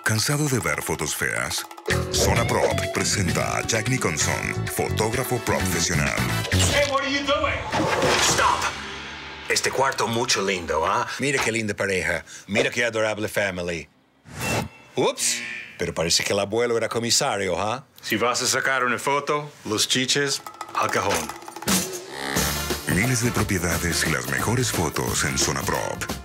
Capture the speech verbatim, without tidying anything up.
¿Cansado de ver fotos feas? Zona Prop presenta a Jack Nicholson, fotógrafo profesional. Hey, what are you doing? Stop. Este cuarto mucho lindo, ¿ah? ¿eh? Mira qué linda pareja. Mira qué adorable family. Ups. Pero parece que el abuelo era comisario, ¿ah? ¿eh? Si vas a sacar una foto, los chiches al cajón. Miles de propiedades y las mejores fotos en Zona Prop.